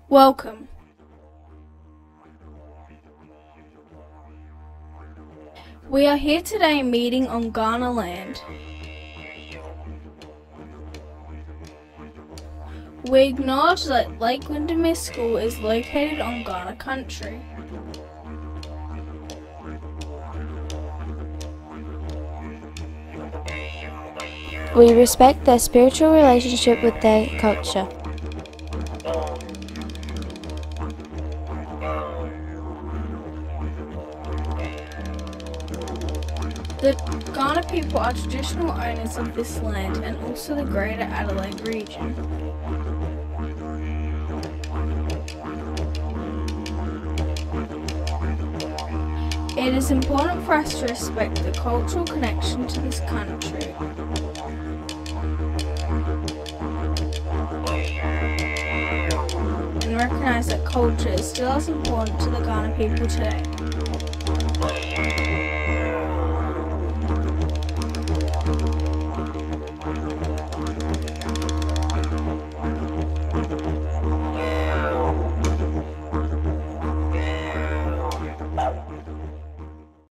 Welcome. We are here today meeting on Kaurna land. We acknowledge that Lake Windemere School is located on Kaurna country. We respect their spiritual relationship with their culture. The Kaurna people are traditional owners of this land and also the greater Adelaide region. It is important for us to respect the cultural connection to this country. And recognise that culture is still as important to the Kaurna people today.